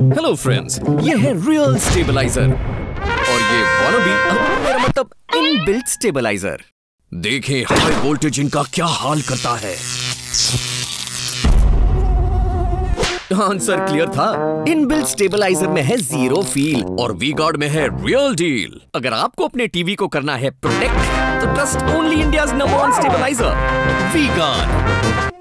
Hello friends, ये है real stabiliser और ये वानाबी, मेरा मतलब इनबिल्ट स्टेबलाइजर। देखें हाई वोल्टेज इनका क्या हाल करता है। आंसर क्लियर था। इनबिल्ट स्टेबलाइजर में है जीरो फील और वी गार्ड में है रियल डील। अगर आपको अपने टीवी को करना है प्रोटेक्ट तो trust only India's number one stabiliser, V guard.